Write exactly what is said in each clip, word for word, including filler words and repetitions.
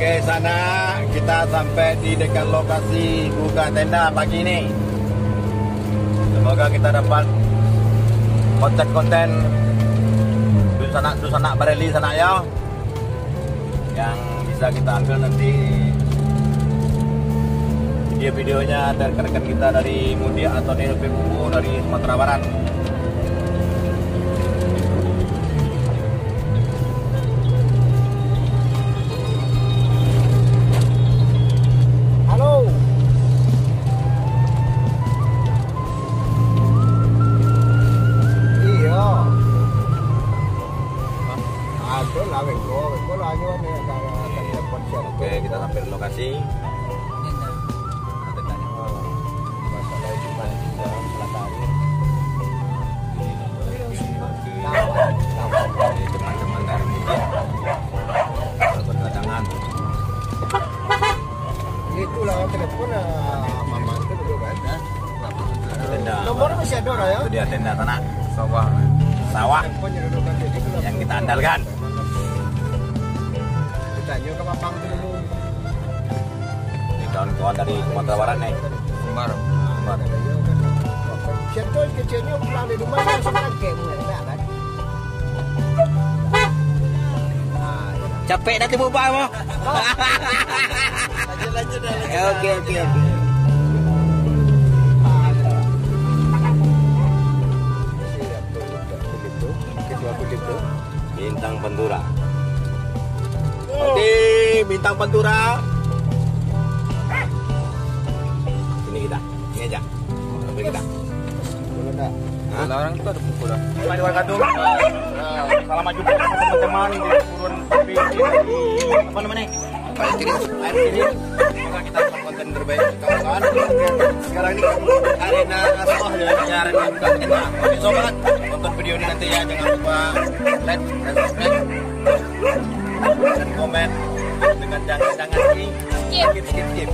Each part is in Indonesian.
Oke, sana kita sampai di dekat lokasi buka tenda pagi ini. Semoga kita dapat konten-konten Dusana-Dusana Bareli sana ya, yang bisa kita ambil nanti video-videonya dari rekan-rekan kita dari Mudia atau dari P U dari Sumatera Barat. Oke, kita sampai di lokasi. Teman-teman dari media berdatangan. Itulah telepon mama itu dulu kan. Tenda. Nomor masih ada ya? Itu dia tenda tanah sawah. Sawah yang kita andalkan. Tanya ke Papang dulu. Ini kawan-kawan dari Sumatera Barat nih. Sumbar. Sumbar. Siapa kecilnya pulang di rumah langsung lagi enggak kan? Capek dah tiba pak mau. Lanjut lanjut dah. Oke oke oke. Bintang Pantura. Oke, Bintang Pantura. Ini kita, ini aja. Sampai kita. Hah? Orang itu ada pukul. Selamat wabarakatuh. Selamat jumpa teman-teman di turun di apa namanya? Air kirim, air kirim. Semoga kita dapat konten terbaik kawan-kawan. Sekarang ini arena asal ya, arena buka tenda. Oke sobat, tonton video ini nanti ya. Jangan lupa like dan subscribe dan komen dengan jangan-jangan ini skip skip skip.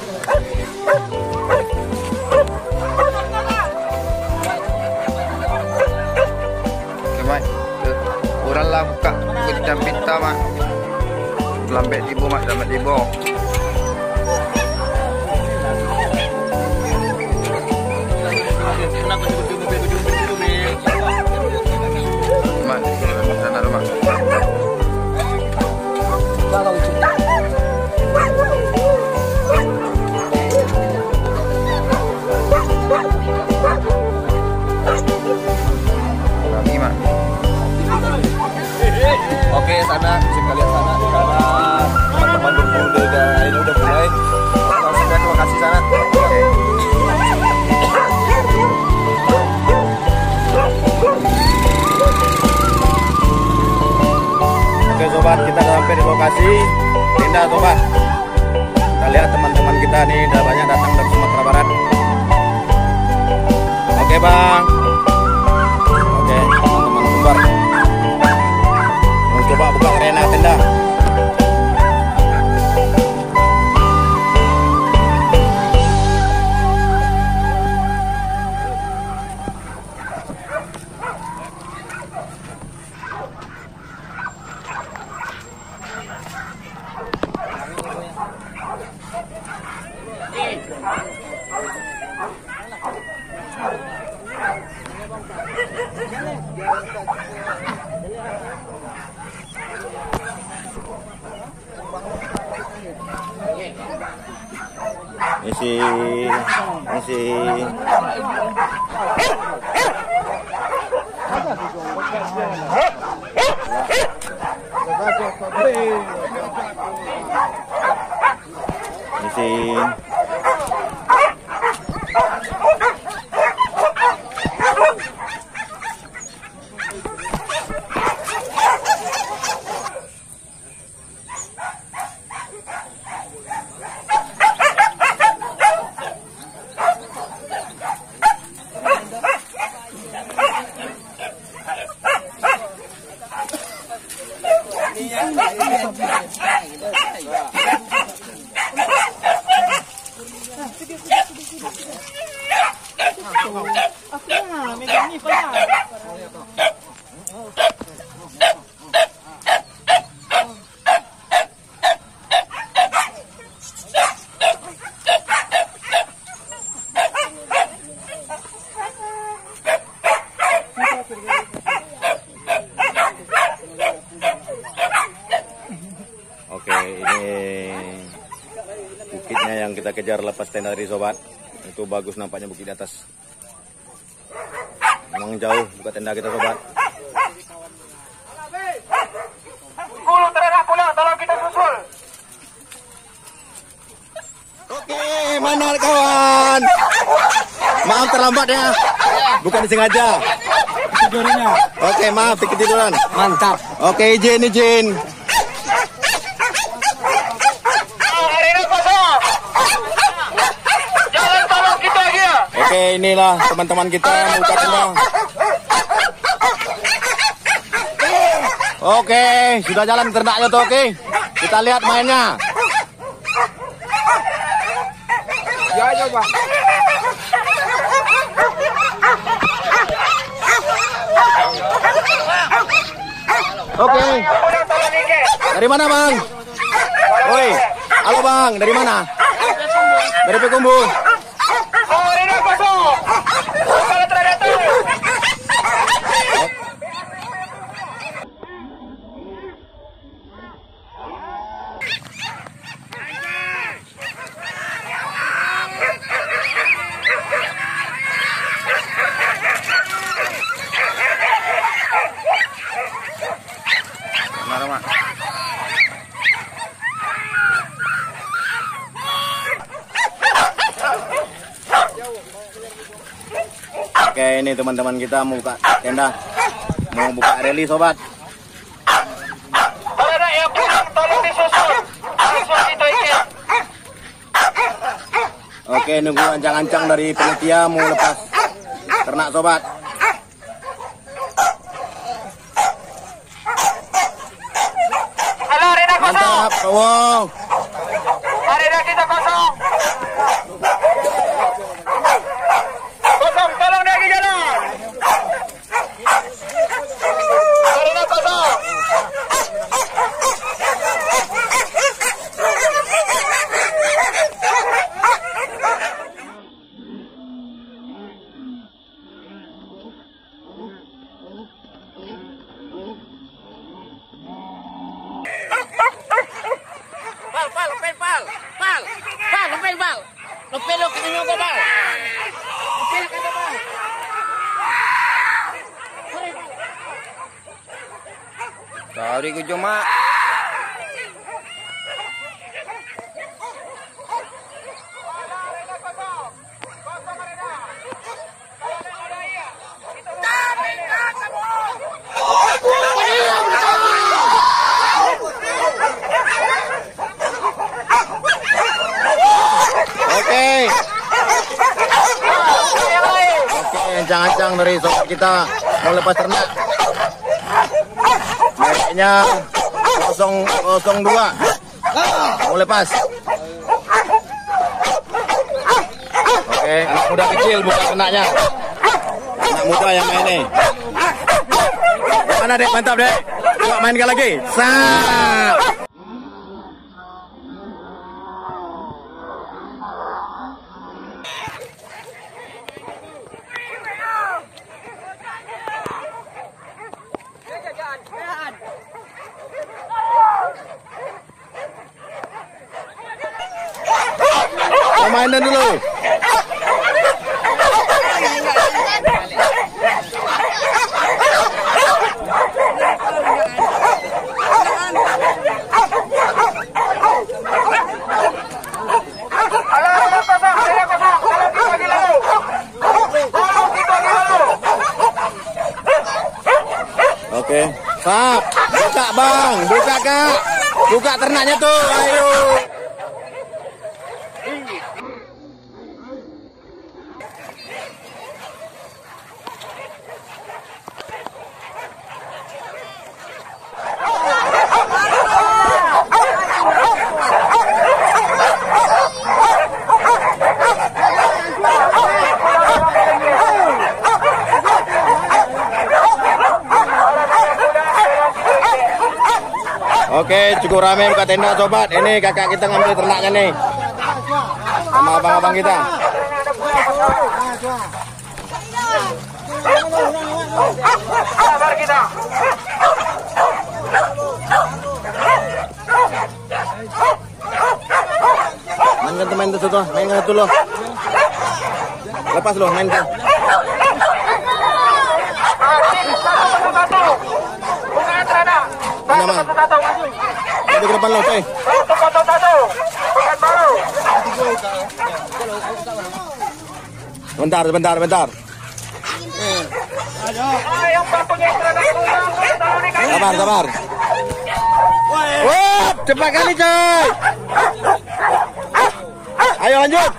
Mak, orang lah buka kita minta mak. Lambat tiba mak, lambat tiba. Mak, sana rumah. Kami mak. Oke, sana bisa lihat sana sekarang teman-teman berkuda udah ini udah mulai. Langsung ya, terima kasih sana. Oke. Oke sobat, kita sampai di lokasi tenda sobat. Kita lihat teman-teman kita nih udah banyak datang dari Sumatera Barat. Oke bang. Oke teman-teman Sumbar. Mau coba buka arena tenda. Isi isi isi kita kejar lepas tenda tadi sobat. Itu bagus nampaknya bukit di atas. Memang jauh buka tenda kita sobat. sepuluh terhadap pulang, tolong kita susul. Oke, mana kawan? Maaf terlambat ya. Bukan disengaja. Tidurnya. Oke, maaf ketiduran. Mantap. Oke, izin izin. Arena kosong. Jangan tolong kita dia. Oke, inilah teman-teman kita buka tenda. Oke, sudah jalan ternaknya tuh, oke. Kita lihat mainnya. Ya, ya, Bang. Oke. Dari mana, Bang? Woi, halo Bang, dari mana? Dari Pekumbu. Arena kosong. Kalau terhadap Mana, Mak? Oke, ini teman-teman kita mau buka tenda. Mau buka rally sobat. Arena yang pulang, tolong disusul. Langsung kita ikat. Oke, nunggu ancang-ancang dari panitia mau lepas ternak sobat. Halo, arena kosong. Mantap, wow. Arena kita kosong. Kosong, tolong lagi jalan. Arena kosong. Pal, pal, lupin, pal. Pal, pal, lupin, pal. Lupin, lo kena nyoba, pal. Lupin, kata, pal. Sorry ku cuma. Oke. Oke, ancang-ancang dari sobat kita mau lepas ternak. Mereknya nol dua. Mau lepas. Oke, anak muda kecil buka ternaknya. Anak muda yang main nih. Mana Dek? Mantap Dek. Coba mainkan lagi. Sap. Mainan dulu. Oke, Pak, buka Bang, buka Kak, buka ternaknya tuh, ayo. Oke, cukup ramai buka tenda sobat. Ini kakak kita ngambil ternaknya nih. Sama abang-abang kita. Sabar kita. ganti main tuh tuh, main ganti dulu. Lepas lo, main tuh. Mana man? Ada ke depan lo, coy. Bentar, bentar, bentar. Sabar, sabar. Wah, cepat kali, coy. Ayo lanjut.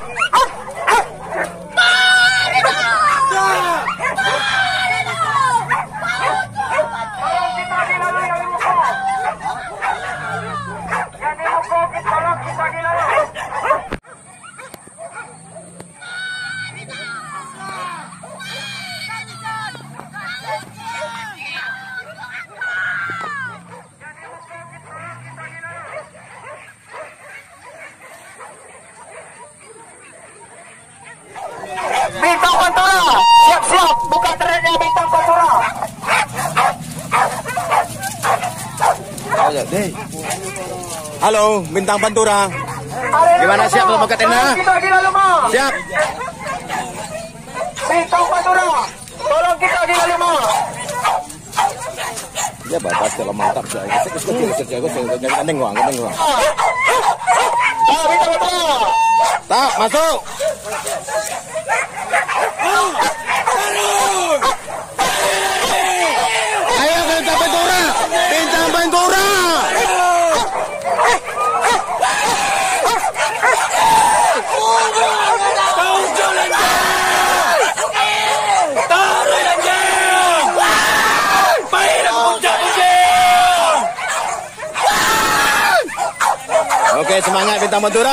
Bintang Pantura, siap-siap buka trennya Bintang Pantura. Halo, Bintang Pantura. Gimana, siap belum buka tenda? Siap. Bintang Pantura, tolong kita gila lima. Ya batas kalau mantap saya. Saya kecil kecil saya saya jadi kandeng gua, kandeng gua. Ah, Bintang Pantura. Tak masuk. Ayo Bintang Pantura, Bintang Pantura. Oke, semangat Bintang Pantura.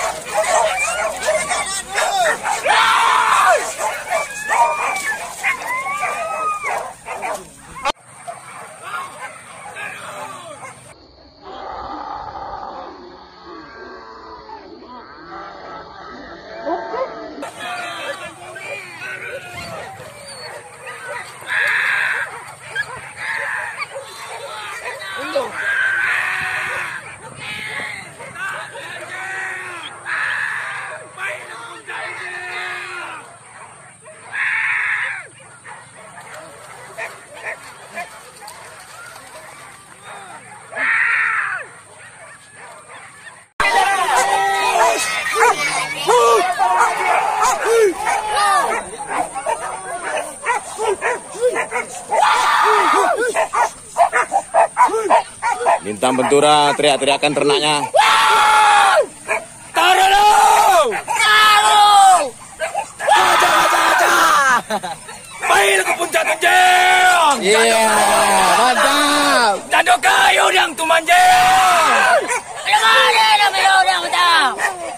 Bintang Pantura teriak-teriakan ternaknya. Taruh lu! Taruh! Aja, aja, aja! Baik ke puncak tunjang! Iya, mantap! Tando kayu yang tu manjang! Lemari dah belum dah betul.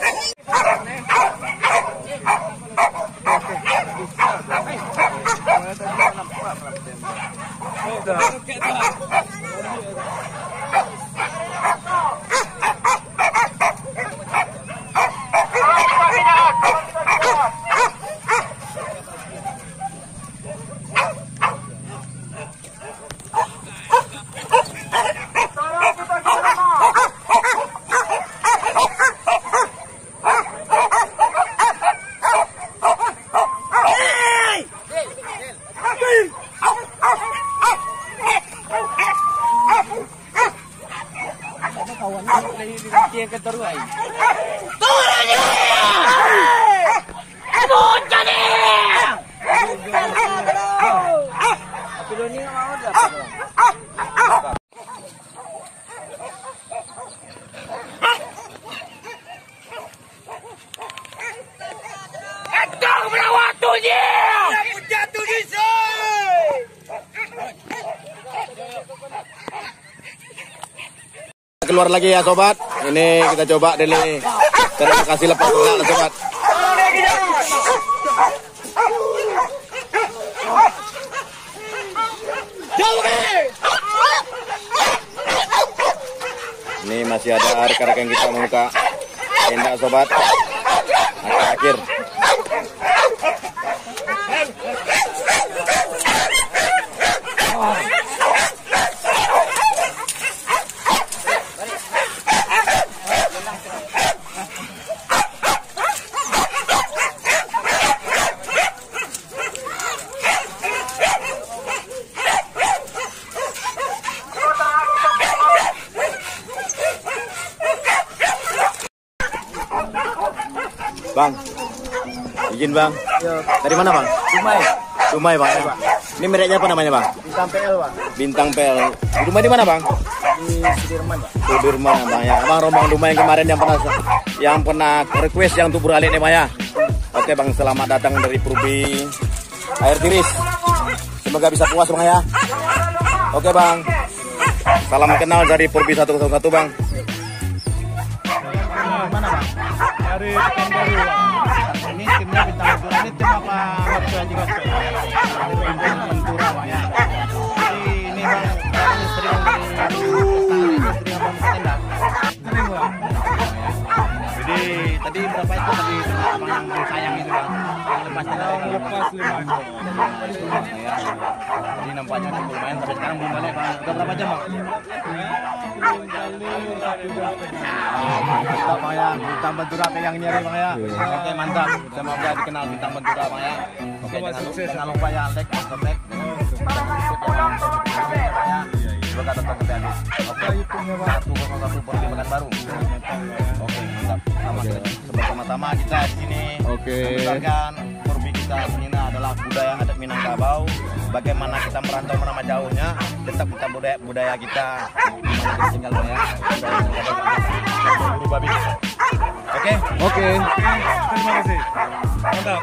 Keluar lagi ya sobat. Ini kita coba dari terima kasih lepas lah sobat. Ini masih ada rekan-rekan kita membuka tenda sobat. Akhir-akhir. Bang, izin bang. Dari mana bang? Dumai. Dumai bang. Ya? Ini mereknya apa namanya bang? Bintang P L, Pak. Bintang P L. Dumai di mana bang? Di Sudirman, Pak. Sudirman bang ya. Bang Rombang Dumai yang kemarin yang pernah yang pernah request yang untuk beralih nih bang ya. Oke bang, selamat datang dari Purbi Air Tiris. Semoga bisa puas bang ya. Oke bang. Salam kenal dari Purbi satu nol satu bang. Mana, Bang? Dari Pekanbaru, Bang. Ini timnya Bintang Ventura. Ini tim apa? Maptua juga, Bang. Bintang Ventura, Bang ya. Jadi ini Bang, ini sering dari sering abang tenda. Sering, Bang. Jadi tadi berapa itu tadi abang yang beli sayang itu, Bang? Yang lepas tenda. Yang lepas lima. Ya. Jadi nampaknya cukup lumayan, tapi sekarang belum balik, Bang. Udah berapa jam, Bang? Mantap bang ya, Bintang Ventura yang nyari bang ya. Oke mantap, semoga dikenal Bintang Ventura bang ya. Oke jangan lupa, jangan lupa ya like, subscribe, semoga tetap habis. Oke, satu kosong satu Purbi Pekanbaru. Oke mantap, sama-sama kita di sini. Oke. Membesarkan Purbi kita ini adalah budaya adat Minangkabau. Bagaimana kita merantau menama jauhnya, tetap kita budaya budaya kita dimana kita tinggal bang ya. Buru babi. Oke. Oke. Terima kasih. Mantap.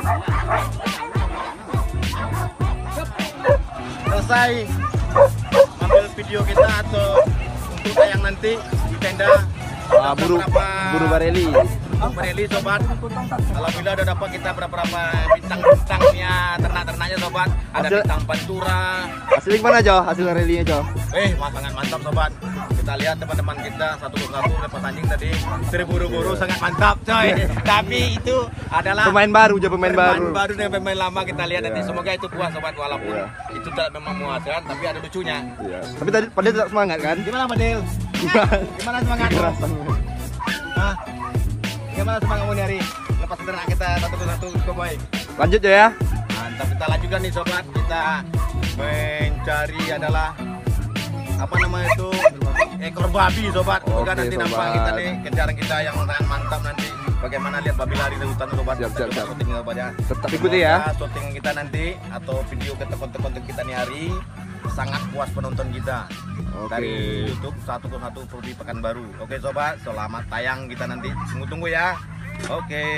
Selesai ambil video kita atau untuk tayang nanti di tenda. Ah, buru buru bareli. Bareli sobat. Alhamdulillah udah dapat kita berapa bintang-bintangnya ternak-ternaknya sobat. Ada Hasil- bintang Ventura. Hasil gimana Jo? Hasil rally-nya Jo? Eh, mas, sangat mantap sobat. Kita lihat teman-teman kita satu persatu lepas anjing tadi terburu-buru sangat mantap coy. Tapi itu adalah Pemain baru Jo, pemain baru. Pemain baru dan pemain lama kita lihat nanti. Semoga itu puas sobat walaupun Iya. itu tidak memang memuaskan tapi ada lucunya. Iya. Tapi tadi pada tetap semangat kan? Gimana Padil? Gimana semangatmu? Hah? Gimana semangatmu nih hari? Lepas ternak kita satu persatu Cowboy. Lanjut Jo ya. Mantap, kita lanjutkan nih sobat. Kita mencari adalah apa namanya itu ekor babi sobat. Semoga Oke, nanti sobat. nampak kita nih kejaran kita yang sangat mantap nanti. Bagaimana lihat babi lari dari hutan sobat. Siap, siap, Kita siap. syuting sobat ya. Tetap ikuti ya. Semoga syuting kita nanti atau video kita konten-konten kita nih hari sangat puas penonton kita. Oke. Dari YouTube satu koma satu Purbi Pekanbaru. Oke sobat, selamat tayang kita nanti. Tunggu-tunggu ya. Oke.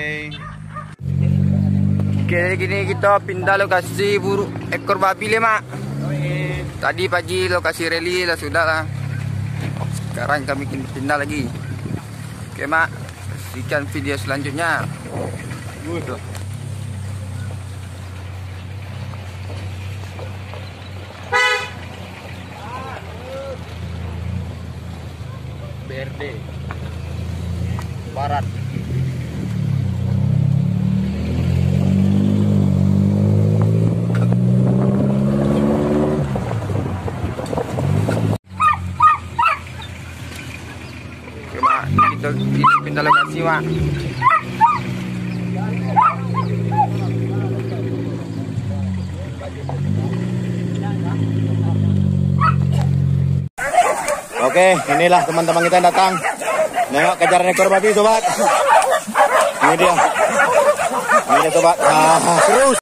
Oke, gini kita pindah lokasi buru ekor babi lima. Tadi pagi lokasi rally lah sudah lah. Sekarang kami pindah lagi. Oke mak, saksikan video selanjutnya. Tuh. B R D Barat. Oke mak, kita pindah lokasi mak. Oke, inilah teman-teman kita yang datang. Nengok kejaran ekor babi sobat. Ini dia. Ini dia sobat. Ah, terus.